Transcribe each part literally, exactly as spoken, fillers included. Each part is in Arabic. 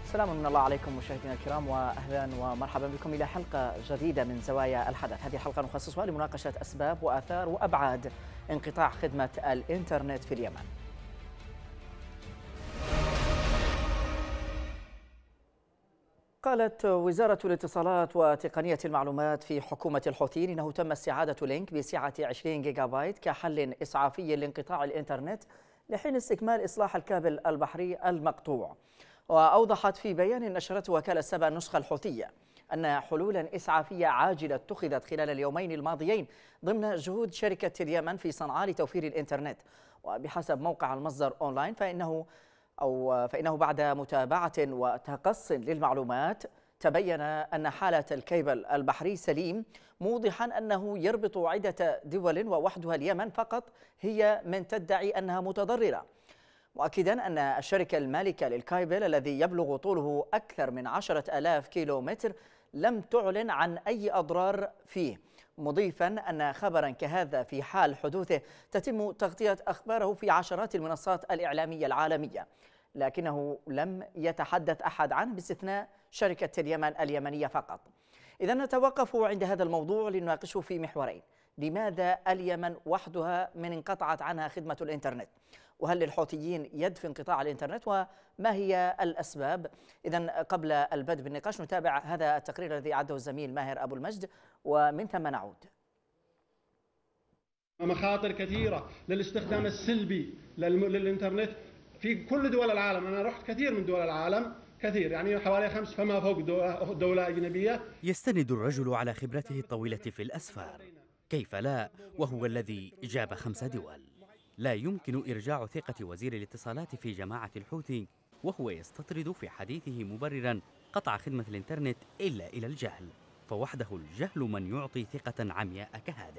سلام من الله عليكم مشاهدينا الكرام، واهلا ومرحبا بكم الى حلقه جديده من زوايا الحدث. هذه الحلقه نخصصها لمناقشه اسباب واثار وابعاد انقطاع خدمه الانترنت في اليمن. قالت وزارة الاتصالات وتقنية المعلومات في حكومة الحوثيين إنه تم استعادة لينك بسعة عشرين جيجا بايت كحل إسعافي لانقطاع الإنترنت لحين استكمال إصلاح الكابل البحري المقطوع. وأوضحت في بيان نشرته وكالة سبا النسخة الحوثية أن حلولا إسعافية عاجلة اتخذت خلال اليومين الماضيين ضمن جهود شركة اليمن في صنعاء لتوفير الإنترنت. وبحسب موقع المصدر أونلاين فإنه أو فإنه بعد متابعة وتقص للمعلومات تبين أن حالة الكيبل البحري سليم، موضحا أنه يربط عدة دول ووحدها اليمن فقط هي من تدعي أنها متضررة، مؤكدا أن الشركة المالكة للكيبل الذي يبلغ طوله أكثر من عشرة آلاف كيلو متر لم تعلن عن أي أضرار فيه، مضيفا أن خبرا كهذا في حال حدوثه تتم تغطية أخباره في عشرات المنصات الإعلامية العالمية، لكنه لم يتحدث أحد عنه باستثناء شركة اليمن اليمنية فقط. إذا نتوقف عند هذا الموضوع لنناقشه في محورين: لماذا اليمن وحدها من انقطعت عنها خدمة الإنترنت؟ وهل للحوثيين يد في انقطاع الإنترنت؟ وما هي الأسباب؟ إذن قبل البدء بالنقاش نتابع هذا التقرير الذي أعده الزميل ماهر أبو المجد ومن ثم نعود. مخاطر كثيرة للاستخدام السلبي للإنترنت في كل دول العالم. أنا رحت كثير من دول العالم، كثير يعني حوالي خمس فما فوق دولة أجنبية. يستند الرجل على خبرته الطويلة في الأسفار، كيف لا وهو الذي جاب خمس دول. لا يمكن إرجاع ثقة وزير الاتصالات في جماعة الحوثي وهو يستطرد في حديثه مبررا قطع خدمة الإنترنت إلا إلى الجهل، فوحده الجهل من يعطي ثقة عمياء كهذه.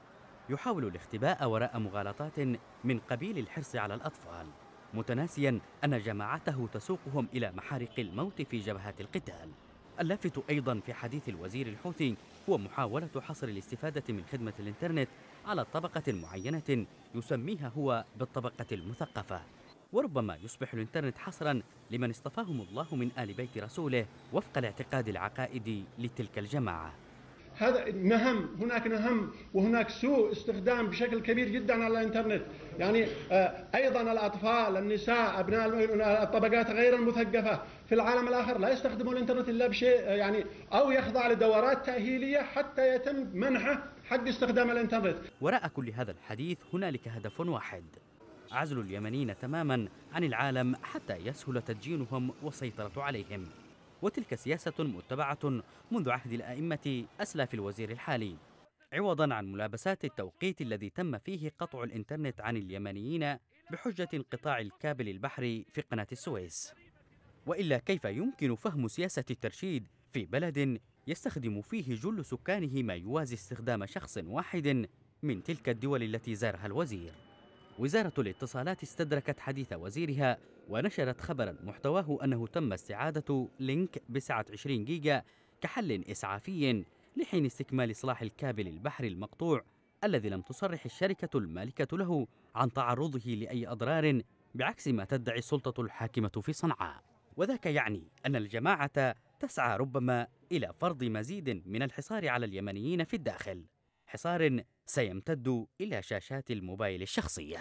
يحاول الاختباء وراء مغالطات من قبيل الحرص على الأطفال، متناسيا أن جماعته تسوقهم إلى محارق الموت في جبهات القتال. اللافت أيضا في حديث الوزير الحوثي هو محاولة حصر الاستفادة من خدمة الإنترنت على طبقة معينة يسميها هو بالطبقة المثقفة، وربما يصبح الإنترنت حصرا لمن اصطفاهم الله من آل بيت رسوله وفق الاعتقاد العقائدي لتلك الجماعة. هذا نهم، هناك نهم وهناك سوء استخدام بشكل كبير جدا على الانترنت، يعني ايضا الاطفال، النساء، ابناء الطبقات غير المثقفه في العالم الاخر لا يستخدمون الانترنت الا بشيء يعني او يخضع لدورات تاهيليه حتى يتم منحه حق استخدام الانترنت. وراء كل هذا الحديث هنالك هدف واحد: عزل اليمنيين تماما عن العالم حتى يسهل تدجينهم والسيطرة عليهم. وتلك سياسة متبعة منذ عهد الأئمة أسلاف الوزير الحالي، عوضا عن ملابسات التوقيت الذي تم فيه قطع الإنترنت عن اليمنيين بحجة انقطاع الكابل البحري في قناة السويس. وإلا كيف يمكن فهم سياسة الترشيد في بلد يستخدم فيه جل سكانه ما يوازي استخدام شخص واحد من تلك الدول التي زارها الوزير؟ وزارة الاتصالات استدركت حديث وزيرها ونشرت خبرا محتواه أنه تم استعادة لينك بسعة عشرين جيجا كحل إسعافي لحين استكمال إصلاح الكابل البحري المقطوع الذي لم تصرح الشركة المالكة له عن تعرضه لأي أضرار، بعكس ما تدعي السلطة الحاكمة في صنعاء. وذاك يعني أن الجماعة تسعى ربما إلى فرض مزيد من الحصار على اليمنيين في الداخل، حصار سيمتد إلى شاشات الموبايل الشخصية.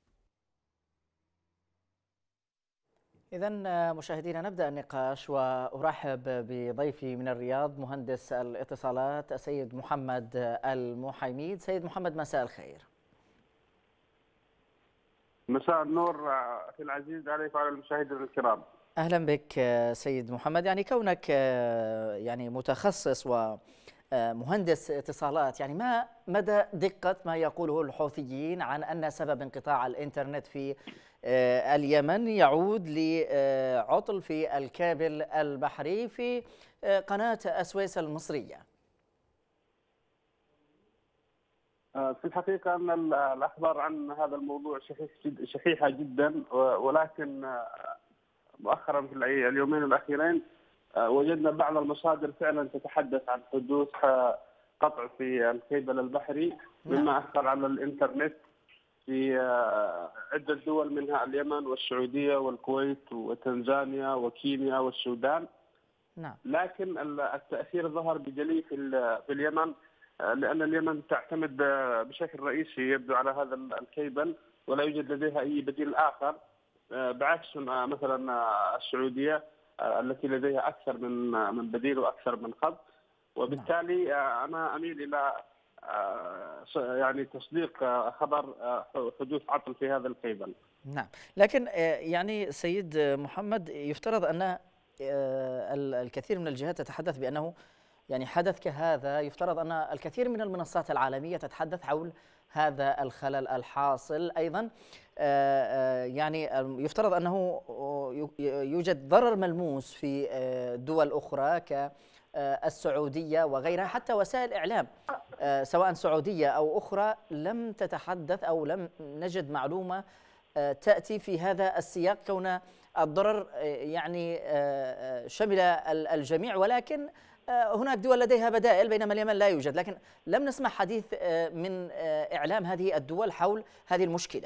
إذن مشاهدينا نبدأ النقاش، وأرحب بضيفي من الرياض مهندس الاتصالات السيد محمد المحيميد. سيد محمد مساء الخير. مساء النور أخي العزيز عليك وعلى المشاهدين الكرام. أهلا بك سيد محمد. يعني كونك يعني متخصص ومهندس اتصالات، يعني ما مدى دقة ما يقوله الحوثيين عن أن سبب انقطاع الإنترنت في اليمن يعود لعطل في الكابل البحري في قناة السويس المصرية؟ في الحقيقة أن الأخبار عن هذا الموضوع شحيحة جدا، ولكن مؤخرا في اليومين الأخيرين وجدنا بعض المصادر فعلا تتحدث عن حدوث قطع في الكيبل البحري مما أثر على الإنترنت في عدة دول منها اليمن والسعودية والكويت وتنزانيا وكينيا والسودان. نعم. لكن التأثير ظهر بجلي في في اليمن، لأن اليمن تعتمد بشكل رئيسي يبدو على هذا الكيبل، ولا يوجد لديها أي بديل آخر، بعكس مثلا السعودية التي لديها أكثر من من بديل وأكثر من خط. وبالتالي أنا أميل إلى يعني تصديق خبر حدوث عطل في هذا الكيبل. نعم، لكن يعني سيد محمد يفترض أن الكثير من الجهات تتحدث بأنه يعني حدث كهذا، يفترض أن الكثير من المنصات العالمية تتحدث حول هذا الخلل الحاصل. أيضا يعني يفترض أنه يوجد ضرر ملموس في دول أخرى كالسعودية وغيرها، حتى وسائل إعلام سواء سعودية أو أخرى لم تتحدث أو لم نجد معلومة تأتي في هذا السياق، كون الضرر يعني شمل الجميع، ولكن هناك دول لديها بدائل بينما اليمن لا يوجد. لكن لم نسمع حديث من إعلام هذه الدول حول هذه المشكلة.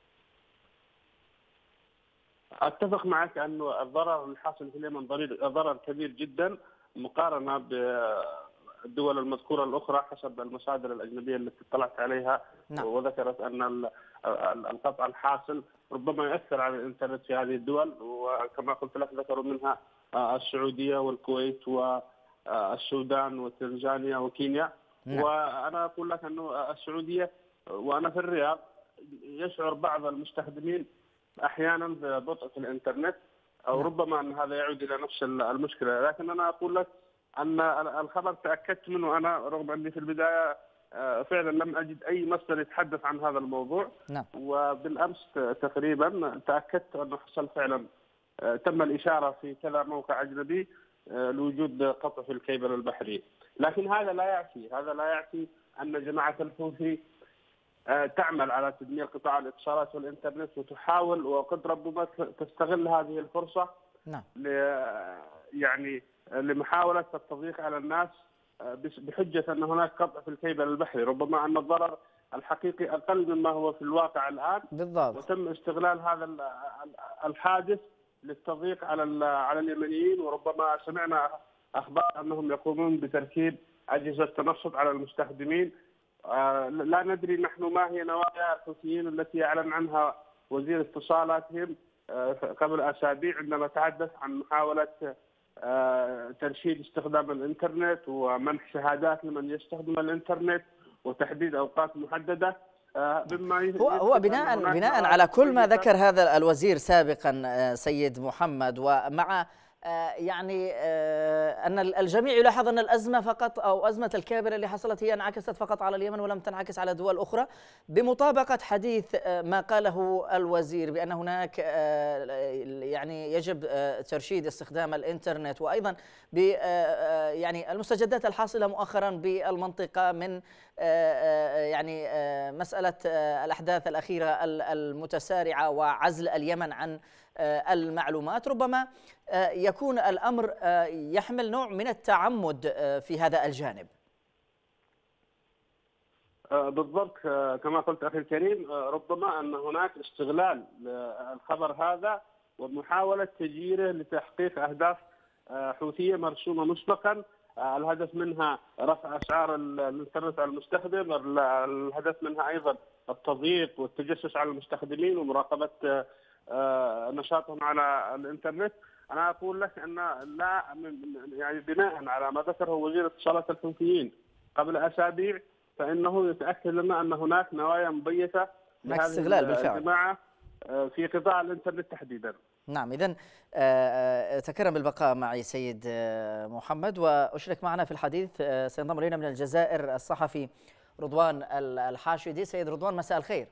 أتفق معك أن الضرر الحاصل في اليمن ضرر كبير جدا مقارنة بالدول المذكورة الأخرى حسب المصادر الأجنبية التي اطلعت عليها. نعم. وذكرت أن القطع الحاصل ربما يؤثر على الإنترنت في هذه الدول، وكما قلت لك ذكروا منها السعودية والكويت والسودان وتنزانيا وكينيا. نعم. وأنا أقول لك أنه السعودية وأنا في الرياض يشعر بعض المستخدمين أحيانا ببطء في الإنترنت، أو ربما أن هذا يعود إلى نفس المشكلة. لكن أنا أقول لك أن الخبر تأكدت منه أنا، رغم أني في البداية فعلا لم أجد أي مصدر يتحدث عن هذا الموضوع. نعم. وبالأمس تقريبا تأكدت أنه حصل فعلا، تم الإشارة في كذا موقع أجنبي لوجود قطع في الكيبل البحري. لكن هذا لا يعفي هذا لا يعفي أن جماعة الحوثي تعمل على تدمير قطاع الاتصالات والإنترنت، وتحاول وقد ربما تستغل هذه الفرصة. نعم. يعني لمحاولة التضييق على الناس بحجة أن هناك قطع في الكيبل البحري، ربما أن الضرر الحقيقي أقل مما هو في الواقع الآن. بالضبط. وتم استغلال هذا الحادث للتضييق على على اليمنيين، وربما سمعنا أخبار أنهم يقومون بتركيب أجهزة تنصت على المستخدمين. لا ندري نحن ما هي نوايا الحوثيين التي أعلن عنها وزير اتصالاتهم قبل أسابيع عندما تحدث عن محاولة ترشيد استخدام الإنترنت ومنح شهادات لمن يستخدم الإنترنت وتحديد أوقات محددة. بما هو هو بناء بناء على كل ما ذكر هذا الوزير سابقا سيد محمد، ومع يعني أن الجميع يلاحظ أن الأزمة فقط أو أزمة الكابل اللي حصلت هي انعكست فقط على اليمن ولم تنعكس على دول أخرى، بمطابقة حديث ما قاله الوزير بأن هناك يعني يجب ترشيد استخدام الإنترنت، وأيضا ب يعني المستجدات الحاصلة مؤخرا بالمنطقة من يعني مسألة الأحداث الأخيرة المتسارعة وعزل اليمن عن المعلومات. ربما يكون الأمر يحمل نوع من التعمد في هذا الجانب. بالضبط كما قلت أخي الكريم، ربما أن هناك استغلال الخبر هذا ومحاولة تجييره لتحقيق أهداف حوثية مرسومة مسبقا، الهدف منها رفع أسعار الإنترنت على المستخدم، الهدف منها أيضا التضييق والتجسس على المستخدمين ومراقبة نشاطهم على الإنترنت. أنا أقول لك أن لا يعني بناء على ما ذكره وزير اتصالات الحوثيين قبل أسابيع، فإنه يتأكد لنا أن هناك نوايا مبيتة لهذه الجماعة في قطاع الإنترنت تحديدا. نعم، إذن تكرم بالبقاء معي سيد محمد، وأشرك معنا في الحديث سينضم إلينا من الجزائر الصحفي رضوان الحاشدي. سيد رضوان، مساء الخير.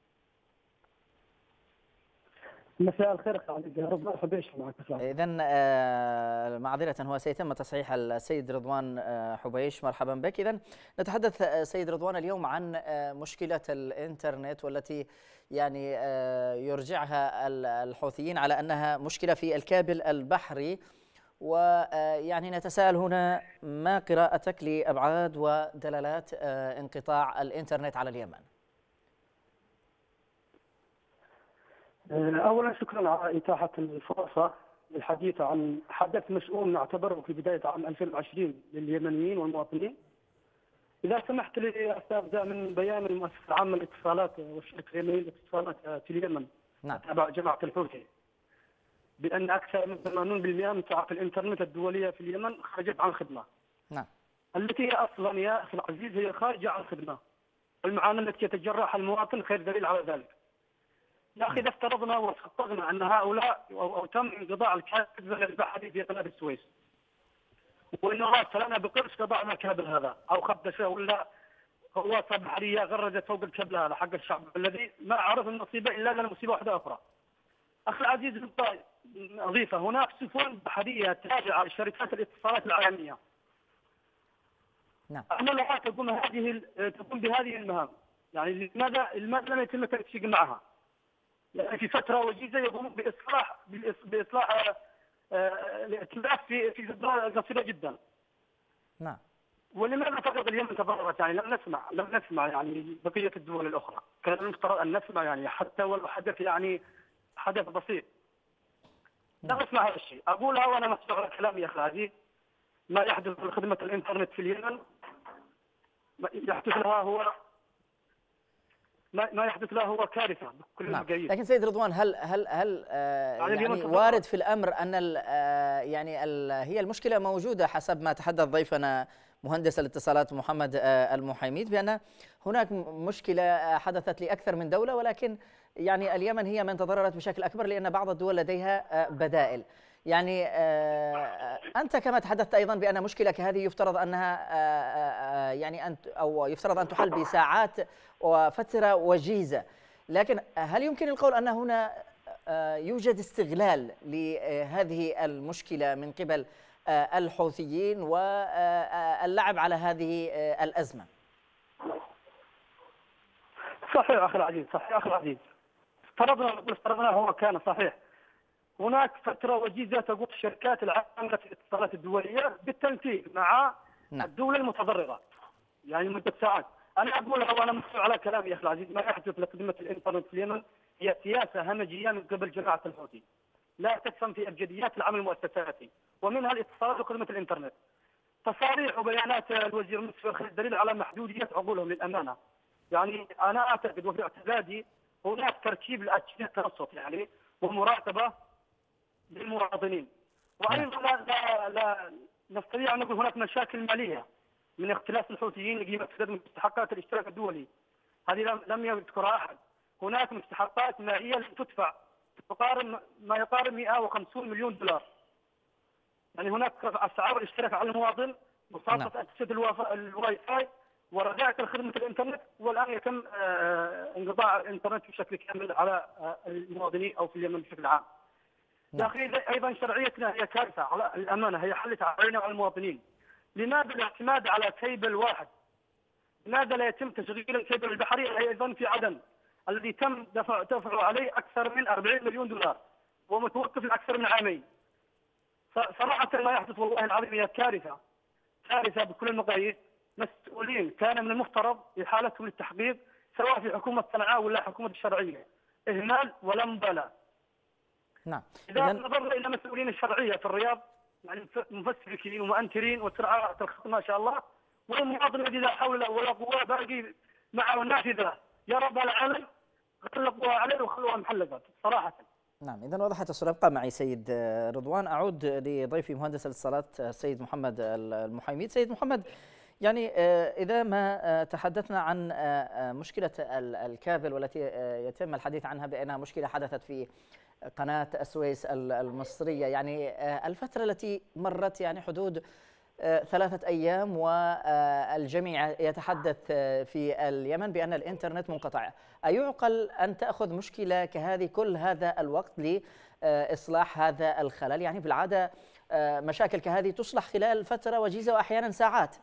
مساء الخير خالد، رضوان حبيش معك. إذن معذرة هو سيتم تصحيح السيد رضوان حبيش، مرحبا بك. إذن نتحدث سيد رضوان اليوم عن مشكلة الإنترنت، والتي يعني يرجعها الحوثيين على أنها مشكلة في الكابل البحري، ويعني نتساءل هنا ما قراءتك لأبعاد ودلالات انقطاع الإنترنت على اليمن؟ اولا شكرا على اتاحه الفرصه للحديث عن حدث مسؤول نعتبره في بدايه عام ألفين وعشرين لليمنيين والمواطنين. اذا سمحت لي استبدا من بيان المؤسسه العامه للاتصالات والشركه اليمنيه للاتصالات في اليمن نعم. تبع جماعه الحوثي بان اكثر من ثمانين بالمئة من ساعات الانترنت الدوليه في اليمن خرجت عن خدمه. نعم. التي هي اصلا يا اخي العزيز هي خارجه عن خدمه. المعامله التي يتجرعها المواطن خير دليل على ذلك. يا اخي اذا افترضنا وصدقنا ان هؤلاء او تم انقضاء الكابل البحري في قناه السويس وانه راسل لنا بقرش قضاءنا الكابل هذا او خبشه ولا غواصه بحريه غرزت فوق الكابل هذا حق الشعب الذي ما عرف النصيبه الا لنا مصيبه واحده اخرى. اخي العزيز اضيفه هناك سفن بحريه تابعه لشركات الاتصالات العالميه. نعم. انا لا تقوم هذه تقوم بهذه المهام، يعني لماذا لماذا لم يتم التنسيق معها؟ يعني في فتره وجيزه يقومون باصلاح باصلاح الائتلاف في في فتره قصيره جدا. نعم. ولماذا فقط اليمن تضررت؟ يعني لم نسمع لم نسمع يعني بقيه الدول الاخرى، كان المفترض ان نسمع يعني حتى ولو حدث يعني حدث بسيط. لا اسمع هذا الشيء، اقولها وانا مسؤول على كلامي يا اخي العزيز. ما يحدث في خدمه الانترنت في اليمن ما يحدث لها هو ما ما يحدث له هو كارثه بكل نعم. المقاييس. لكن سيد رضوان هل هل هل آه يعني يعني وارد في الامر ان ال آه يعني ال هي المشكله موجوده حسب ما تحدث ضيفنا مهندس الاتصالات محمد آه المحيميد بان هناك مشكله حدثت لاكثر من دوله، ولكن يعني اليمن هي من تضررت بشكل اكبر لان بعض الدول لديها آه بدائل. يعني آه أنت كما تحدثت أيضا بأن مشكلة كهذه يفترض أنها آه آه يعني أن أو يفترض أن تحل بساعات وفترة وجيزة، لكن هل يمكن القول أن هنا آه يوجد استغلال لهذه المشكلة من قبل آه الحوثيين واللعب على هذه آه الأزمة؟ صحيح أخي العزيز، صحيح أخي العزيز. افترضنا افترضنا هو كان صحيح. هناك فترة وجيزة تقوم الشركات العامة في الاتصالات الدولية بالتنسيق مع نعم. الدولة المتضررة يعني مدة ساعات. أنا أقولها وأنا مسؤول على كلامي يا أخي العزيز، ما يحدث لخدمة الإنترنت في اليمن هي سياسة همجية من قبل جماعة الحوثي لا تفهم في أبجديات العمل المؤسساتي ومنها الاتصالات وخدمة الإنترنت. تصاريح وبيانات الوزير مسفر دليل على محدودية عقولهم للأمانة. يعني أنا أعتقد وفي اعتقادي هناك تركيب لأجهزة التنصت يعني ومراقبة للمواطنين. وايضا لا لا, لا نستطيع ان نقول هناك مشاكل ماليه من اختلاف الحوثيين لقيمه سداد مستحقات الاشتراك الدولي. هذه لم لم يذكرها احد. هناك مستحقات ماليه لم تدفع تقارب ما يقارب مئة وخمسين مليون دولار. يعني هناك اسعار الاشتراك على المواطن وصارت اجهزه الواي فاي ورجعت خدمه الانترنت، والان يتم انقطاع الانترنت بشكل كامل على المواطنين او في اليمن بشكل عام. يا اخي ايضا شرعيتنا هي كارثه على الامانه، هي حلت علينا وعلى المواطنين. لماذا الاعتماد على كيبل واحد؟ لماذا لا يتم تشغيل الكيبل البحري ايضا في عدن الذي تم دفع دفع عليه اكثر من أربعين مليون دولار ومتوقف لاكثر من عامين؟ صراحه ما يحدث والله العظيم هي كارثه، كارثه بكل المقاييس. مسؤولين كان من المفترض احالتهم للتحقيق سواء في حكومه صنعاء ولا حكومه الشرعيه، اهمال ولا مبالاه. نعم. إذا نظرنا إلى مسؤولين الشرعية في الرياض يعني مفسرين ومؤنترين وسرعات الخط ما شاء الله، والمواطن الذي لا حول ولا قوة باقي معه نافذة يا رب العالم غلقوها عليه وخلوها محلقة صراحة. نعم، إذا وضحت الصورة. ابقى معي سيد رضوان. أعود لضيفي مهندس الاتصالات السيد محمد المحيميد. سيد محمد، يعني إذا ما تحدثنا عن مشكلة الكابل والتي يتم الحديث عنها بأنها مشكلة حدثت في قناة السويس المصرية، يعني الفترة التي مرت يعني حدود ثلاثة أيام والجميع يتحدث في اليمن بأن الإنترنت منقطع. أيعقل أن تأخذ مشكلة كهذه كل هذا الوقت لإصلاح هذا الخلل؟ يعني في العادة مشاكل كهذه تصلح خلال فترة وجيزة وأحيانا ساعات.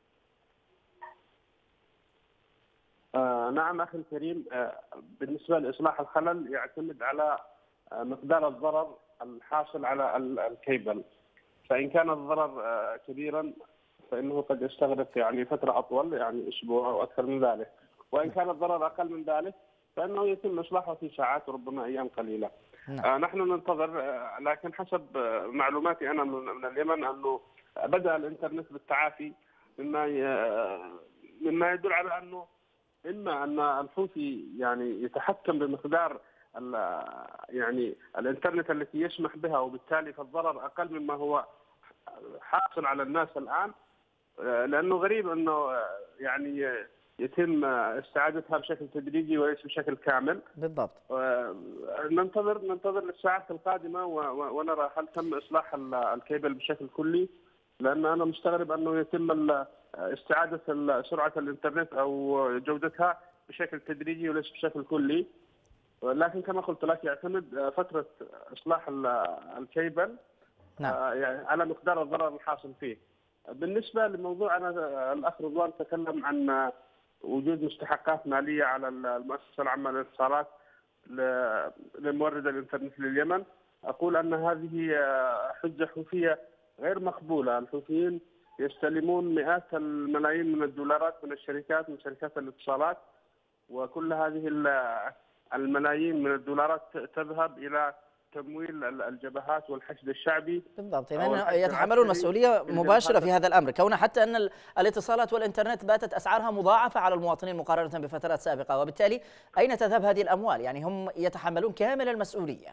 آه نعم أخي الكريم، آه بالنسبة لإصلاح الخلل يعتمد على آه مقدار الضرر الحاصل على الكيبل. فإن كان الضرر آه كبيرا فإنه قد يستغرق يعني فترة أطول، يعني أسبوع أو أكثر من ذلك. وإن كان الضرر أقل من ذلك فانه يتم اصلاحه في ساعات وربما ايام قليله. نعم. آه نحن ننتظر، آه لكن حسب آه معلوماتي انا من, من اليمن انه بدا الانترنت بالتعافي، مما مما يدل على انه اما ان الحوثي يعني يتحكم بمقدار يعني الانترنت التي يسمح بها، وبالتالي فالضرر اقل مما هو حاصل على الناس الان، لانه غريب انه يعني يتم استعادتها بشكل تدريجي وليس بشكل كامل. بالضبط. ننتظر ننتظر للساعات القادمه ونرى هل تم اصلاح الكيبل بشكل كلي، لان انا مستغرب انه يتم استعاده سرعه الانترنت او جودتها بشكل تدريجي وليس بشكل كلي. لكن كما قلت لك يعتمد فتره اصلاح الكيبل نعم. يعني على مقدار الضرر الحاصل فيه. بالنسبه لموضوع انا الاخ رضوان تكلم عن وجود مستحقات ماليه على المؤسسه العامه للاتصالات لمورد الانترنت لليمن، اقول ان هذه حجه حوثيه غير مقبوله. الحوثيين يستلمون مئات الملايين من الدولارات من الشركات، من شركات الاتصالات، وكل هذه الملايين من الدولارات تذهب الى تمويل الجبهات والحشد الشعبي. بالضبط، يعني يتحملون مسؤوليه مباشره في هذا الامر، كون حتى ان الاتصالات والانترنت باتت اسعارها مضاعفه على المواطنين مقارنه بفترات سابقه، وبالتالي اين تذهب هذه الاموال؟ يعني هم يتحملون كامل المسؤوليه.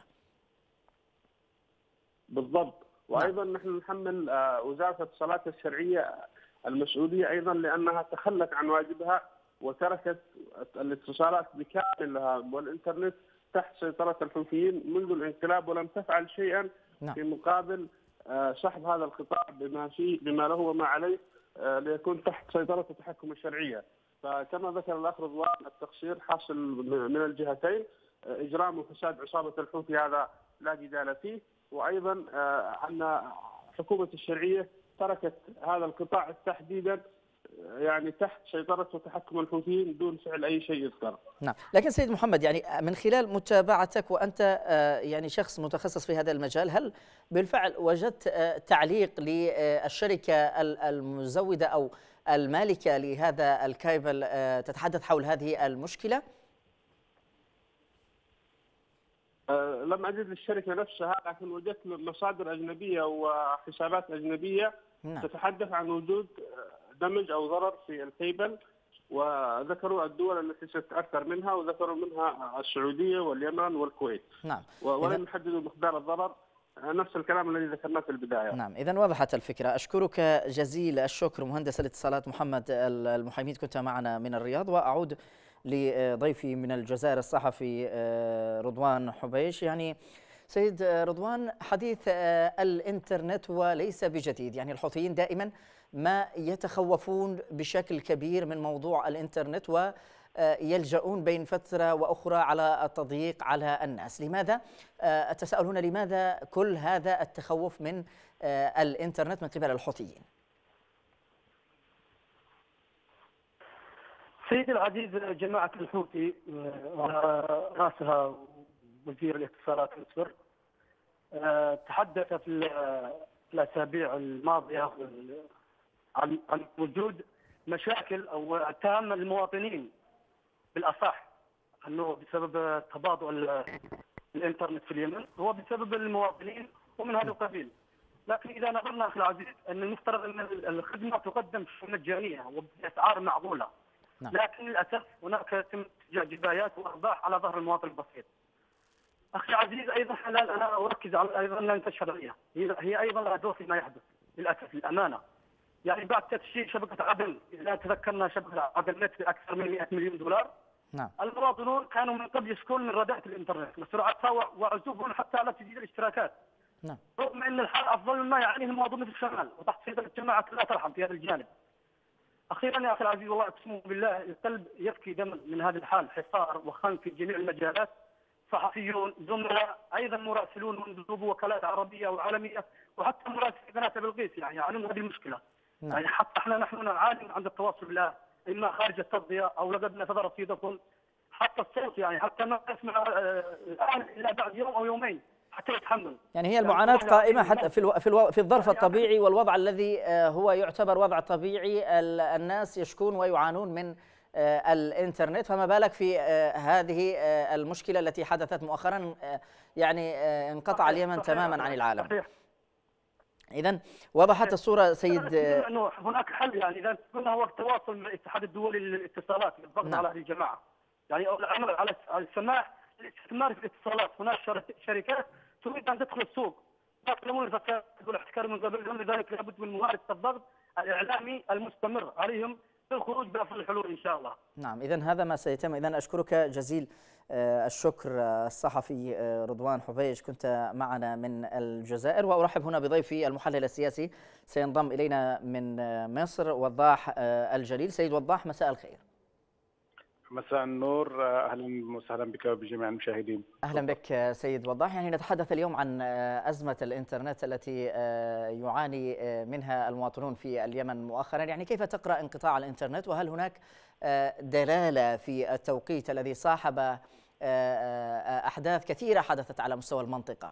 بالضبط. وايضا نحن نحمل وزاره الاتصالات الشرعيه المسؤوليه ايضا، لانها تخلت عن واجبها وتركت الاتصالات بكاملها والانترنت تحت سيطره الحوثيين منذ الانقلاب، ولم تفعل شيئا نعم. في مقابل سحب هذا القطاع بما فيه بما له وما عليه ليكون تحت سيطره وتحكم الشرعيه. فكما ذكر الاخ رضوان التقصير حاصل من الجهتين، اجرام وفساد عصابه الحوثي هذا لا جدال فيه، وايضا ان حكومه الشرعيه تركت هذا القطاع تحديدا يعني تحت سيطره وتحكم الحوثيين دون فعل اي شيء يذكر. نعم، لكن سيد محمد يعني من خلال متابعتك وانت يعني شخص متخصص في هذا المجال، هل بالفعل وجدت تعليق للشركه المزوده او المالكه لهذا الكيبل تتحدث حول هذه المشكله؟ أه لم أجد الشركة نفسها، لكن وجدت مصادر أجنبية وحسابات أجنبية نعم. تتحدث عن وجود دمج أو ضرر في الكيبل، وذكروا الدول التي ستتأثر منها، وذكروا منها السعودية واليمن والكويت نعم. ولم يحددوا مقدار الضرر، نفس الكلام الذي ذكرناه في البداية. نعم، إذا وضحت الفكرة. أشكرك جزيل الشكر مهندس الاتصالات محمد المحيميد، كنت معنا من الرياض. وأعود لضيفي من الجزائر الصحفي رضوان حبيش. يعني سيد رضوان، حديث الإنترنت وليس بجديد، يعني الحوثيين دائما ما يتخوفون بشكل كبير من موضوع الإنترنت ويلجؤون بين فترة وأخرى على التضييق على الناس. لماذا؟ التساؤل هنا، لماذا كل هذا التخوف من الإنترنت من قبل الحوثيين؟ سيدي العزيز، جماعة الحوثي على رأسها وزير الاتصالات مصر تحدث في الأسابيع الماضية عن عن وجود مشاكل أو اتهام المواطنين بالأصح أنه بسبب تباطؤ الإنترنت في اليمن هو بسبب المواطنين ومن هذا القبيل. لكن إذا نظرنا أخي العزيز أن المفترض أن الخدمة تقدم مجانية وبأسعار معقولة، لكن للأسف هناك تم اتجاه جبايات وأرباح على ظهر المواطن البسيط. أخي العزيز، أيضا حلال أنا أركز على أيضا لجنة الشرعية، هي هي أيضا لها دور فيما يحدث للأسف للأمانة. يعني بعد تفشيل شبكة عدن، إذا تذكرنا شبكة عدن نت بأكثر من مئة مليون دولار، نعم. المواطنون كانوا من قبل يشكون من رداءة الإنترنت وسرعتها وعزوفهم حتى على تسجيل الاشتراكات. نعم. رغم أن الحال أفضل مما يعانيه المواطنون في الشمال وتحت سيطرة الجماعة لا ترحم في هذا الجانب. أخيرا يا أخي العزيز، والله أقسم بالله القلب يبكي دما من هذه الحال، حصار وخنق في جميع المجالات، صحفيون، زملاء، أيضا مراسلون من وكالات عربية وعالمية، وحتى مراسلين قناة بلقيس يعني يعانون هذه المشكلة. نعم. يعني حتى احنا نحن نعاني عند التواصل بالله، إما خارج التغطية أو لقد نفذ رصيدكم، حتى الصوت يعني حتى ما نسمع الآن إلا بعد يوم أو يومين حتى يتحمل. يعني هي المعاناة قائمة حتى في الو... في, الو... في الظرف الطبيعي والوضع الذي هو يعتبر وضع طبيعي، الناس يشكون ويعانون من الإنترنت، فما بالك في هذه المشكلة التي حدثت مؤخرا، يعني انقطع اليمن تماما عن العالم. إذا وضحت الصورة سيد. أنه هناك حل، يعني إذا قلنا هو التواصل مع الاتحاد الدولي للاتصالات للضغط نعم. على هذه الجماعة، يعني أو العمل على السماح للاستثمار في الاتصالات. هناك شركات تريد أن تدخل السوق، يقومون بفساد والاحتكار من قبلهم، لذلك لابد من ممارسة الضغط الإعلامي المستمر عليهم للخروج بأفضل الحلول إن شاء الله. نعم، إذا هذا ما سيتم. إذا أشكرك جزيل الشكر الصحفي رضوان حبيش، كنت معنا من الجزائر. وأرحب هنا بضيفي المحلل السياسي سينضم إلينا من مصر وضاح الجليل. سيد وضاح، مساء الخير. مساء النور، اهلا وسهلا بك وبجميع المشاهدين. اهلا بك سيد وضاح. يعني نتحدث اليوم عن ازمه الانترنت التي يعاني منها المواطنون في اليمن مؤخرا، يعني كيف تقرا انقطاع الانترنت، وهل هناك دلاله في التوقيت الذي صاحب احداث كثيره حدثت على مستوى المنطقه؟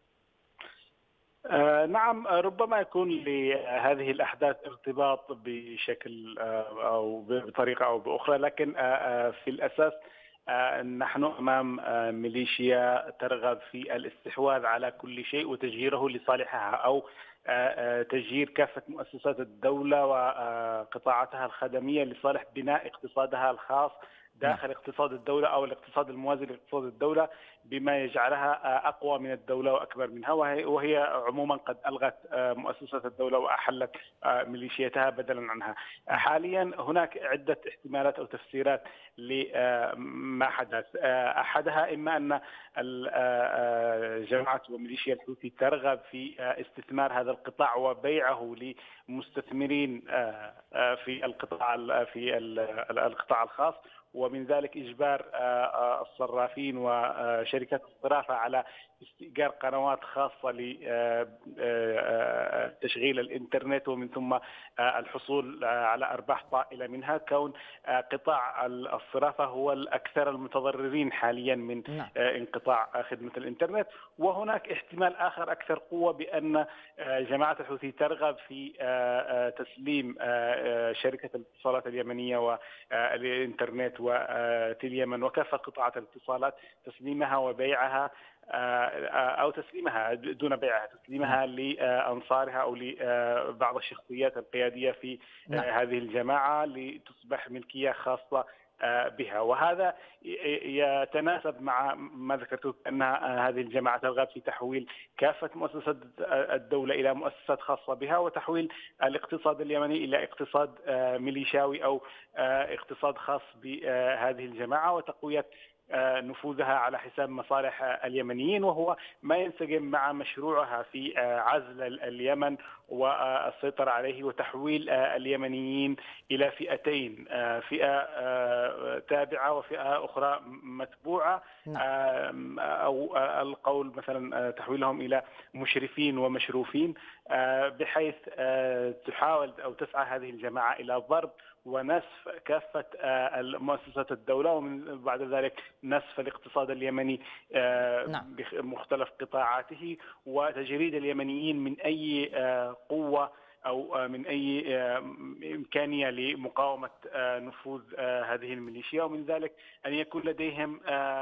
آه نعم، ربما يكون لهذه الأحداث ارتباط بشكل آه أو بطريقة أو بأخرى، لكن آه في الأساس آه نحن أمام آه ميليشيا ترغب في الاستحواذ على كل شيء وتجهيره لصالحها، أو آه تجهير كافة مؤسسات الدولة وقطاعاتها الخدمية لصالح بناء اقتصادها الخاص داخل اقتصاد الدولة أو الاقتصاد الموازي لاقتصاد الدولة، بما يجعلها أقوى من الدولة وأكبر منها، وهي عموما قد ألغت مؤسسات الدولة وأحلت ميليشياتها بدلا عنها. حاليا هناك عدة احتمالات أو تفسيرات لما حدث. أحدها إما أن جماعة وميليشيا الحوثي ترغب في استثمار هذا القطاع وبيعه لمستثمرين في القطاع في القطاع الخاص، ومن ذلك إجبار الصرافين وشركات الصرافة على استئجار قنوات خاصة لتشغيل الإنترنت، ومن ثم الحصول على أرباح طائلة منها، كون قطاع الصرافة هو الأكثر المتضررين حاليا من انقطاع خدمة الإنترنت. وهناك احتمال آخر أكثر قوة، بأن جماعة الحوثي ترغب في تسليم شركة الاتصالات اليمنية والإنترنت وتليمن وكافة قطاعات الاتصالات، تسليمها وبيعها أو تسليمها دون بيعها، تسليمها لأنصارها أو لبعض الشخصيات القيادية في هذه الجماعة لتصبح ملكية خاصة بها. وهذا يتناسب مع ما ذكرت، أن هذه الجماعة ترغب في تحويل كافة مؤسسات الدولة إلى مؤسسات خاصة بها، وتحويل الاقتصاد اليمني إلى اقتصاد ميليشاوي أو اقتصاد خاص بهذه الجماعة، وتقوية نفوذها على حساب مصالح اليمنيين، وهو ما ينسجم مع مشروعها في عزل اليمن والسيطرة عليه وتحويل اليمنيين إلى فئتين، فئة تابعة وفئة أخرى متبوعة، أو القول مثلا تحويلهم إلى مشرفين ومشروفين، بحيث تحاول أو تسعى هذه الجماعة إلى ضرب ونسف كافة مؤسسات الدولة، ومن بعد ذلك نسف الاقتصاد اليمني بمختلف قطاعاته، وتجريد اليمنيين من أي قوة أو من أي إمكانية لمقاومة نفوذ هذه الميليشيا، ومن ذلك أن يكون لديهم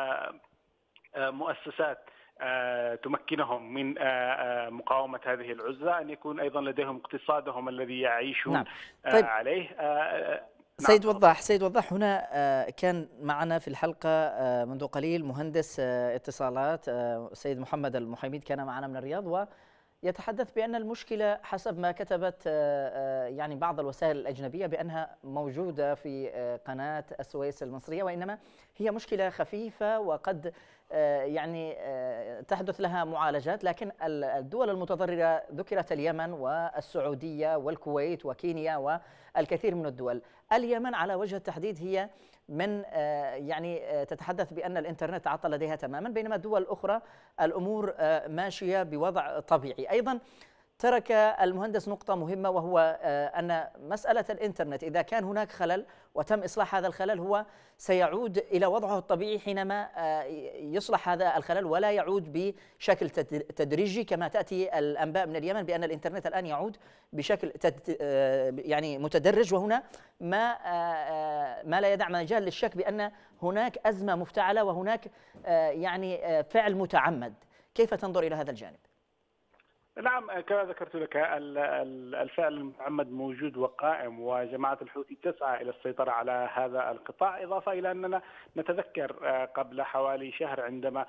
مؤسسات تمكنهم من مقاومة هذه العزة، أن يكون أيضا لديهم اقتصادهم الذي يعيشون نعم. طيب. عليه. سيد وضاح سيد وضاح هنا كان معنا في الحلقة منذ قليل مهندس اتصالات سيد محمد المحيميد، كان معنا من الرياض، ويتحدث بأن المشكلة حسب ما كتبت يعني بعض الوسائل الأجنبية بأنها موجودة في قناة السويس المصرية، وإنما هي مشكلة خفيفة وقد يعني تحدث لها معالجات، لكن الدول المتضررة ذكرت اليمن والسعودية والكويت وكينيا والكثير من الدول. اليمن على وجه التحديد هي من يعني تتحدث بأن الإنترنت تعطل لديها تماما، بينما الدول الأخرى الأمور ماشية بوضع طبيعي. أيضا ترك المهندس نقطة مهمة، وهو أن مسألة الإنترنت إذا كان هناك خلل وتم إصلاح هذا الخلل هو سيعود إلى وضعه الطبيعي حينما يصلح هذا الخلل، ولا يعود بشكل تدريجي كما تأتي الأنباء من اليمن بأن الإنترنت الآن يعود بشكل يعني متدرج. وهنا ما ما لا يدع مجال للشك بأن هناك أزمة مفتعلة وهناك يعني فعل متعمد. كيف تنظر إلى هذا الجانب؟ نعم، كما ذكرت لك الفعل المتعمد موجود وقائم، وجماعة الحوثي تسعى إلى السيطرة على هذا القطاع، إضافة إلى أننا نتذكر قبل حوالي شهر عندما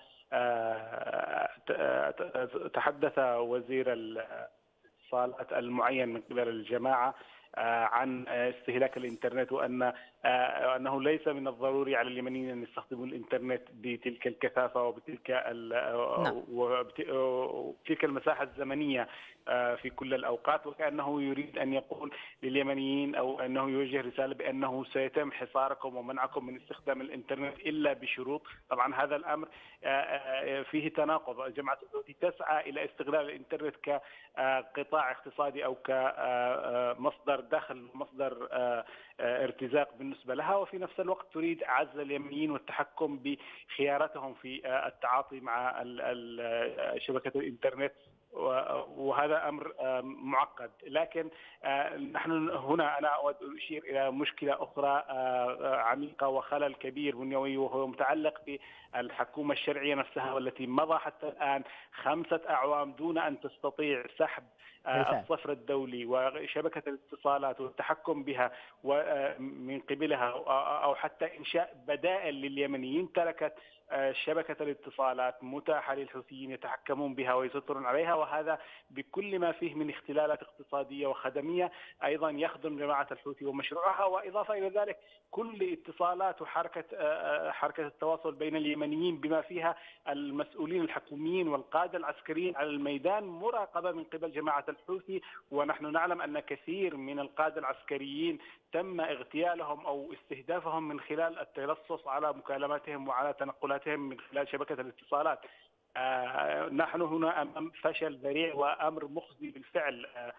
تحدث وزير الاتصالات المعين من قبل الجماعة عن استهلاك الإنترنت، وأن أنه ليس من الضروري على اليمنيين أن يستخدموا الإنترنت بتلك الكثافة وبتلك نعم. وبتلك المساحة الزمنية في كل الأوقات، وكأنه يريد أن يقول لليمنيين أو أنه يوجه رسالة بأنه سيتم حصاركم ومنعكم من استخدام الإنترنت إلا بشروط. طبعا هذا الأمر فيه تناقض. جماعة الحوثي تسعى إلى استغلال الإنترنت كقطاع اقتصادي أو كمصدر دخل، مصدر ارتزاق بالنسبة لها، وفي نفس الوقت تريد عزل اليمنيين والتحكم بخياراتهم في التعاطي مع شبكة الإنترنت، وهذا أمر معقد. لكن نحن هنا أنا أود أن أشير إلى مشكلة أخرى عميقة وخلل كبير بنيوي، وهو متعلق بالحكومة الشرعية نفسها، والتي مضى حتى الآن خمسة أعوام دون أن تستطيع سحب الصفر الدولي وشبكة الاتصالات والتحكم بها ومن قبلها، أو حتى إنشاء بدائل لليمنيين. تركت شبكة الاتصالات متاحة للحوثيين يتحكمون بها ويسيطرون عليها، وهذا بكل ما فيه من اختلالات اقتصادية وخدمية أيضا يخدم جماعة الحوثي ومشروعها. وإضافة إلى ذلك كل اتصالات وحركة حركة التواصل بين اليمنيين بما فيها المسؤولين الحكوميين والقادة العسكريين على الميدان مراقبة من قبل جماعة الحوثي، ونحن نعلم أن كثير من القادة العسكريين تم اغتيالهم أو استهدافهم من خلال التلصص على مكالماتهم وعلى تنقلاتهم من خلال شبكة الاتصالات. آه نحن هنا أمام فشل ذريع وأمر مخزي بالفعل آه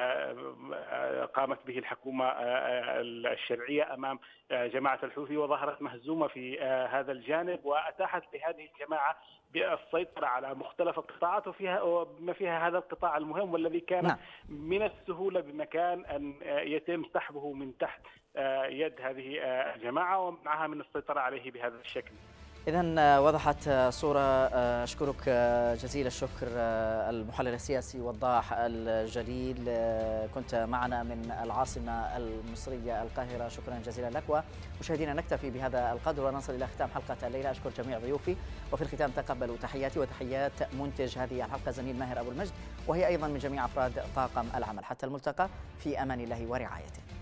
آه قامت به الحكومة آه الشرعية أمام آه جماعة الحوثي، وظهرت مهزومة في آه هذا الجانب، وأتاحت لهذه الجماعة بالسيطرة على مختلف القطاعات وفيها وبما فيها هذا القطاع المهم، والذي كان نعم. من السهولة بمكان أن يتم سحبه من تحت آه يد هذه آه الجماعة ومنعها من السيطرة عليه بهذا الشكل. إذن وضحت صورة. أشكرك جزيل الشكر المحلل السياسي وضاح الجليل، كنت معنا من العاصمة المصرية القاهرة. شكرا جزيلا لك. ومشاهدينا نكتفي بهذا القدر ونصل إلى ختام حلقة الليلة. أشكر جميع ضيوفي، وفي الختام تقبلوا تحياتي وتحيات منتج هذه الحلقة زميل ماهر أبو المجد، وهي أيضا من جميع أفراد طاقم العمل. حتى الملتقى، في أمان الله ورعايته.